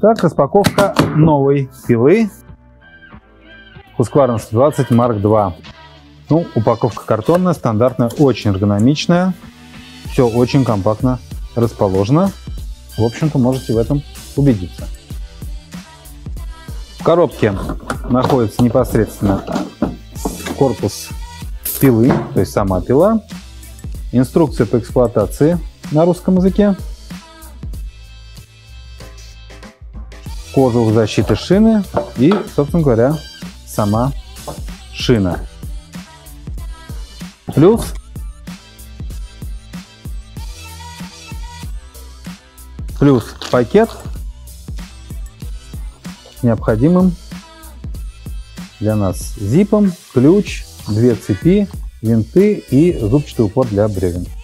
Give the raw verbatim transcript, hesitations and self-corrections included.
Итак, распаковка новой пилы Husqvarna сто двадцать марк два. Ну, упаковка картонная, стандартная, очень эргономичная. Все очень компактно расположено. В общем-то, можете в этом убедиться. В коробке находится непосредственно корпус пилы, то есть сама пила, инструкция по эксплуатации на русском языке, кожух защиты шины и, собственно говоря, сама шина. Плюс плюс пакет с необходимым для нас зипом, ключ, две цепи, винты и зубчатый упор для бревен.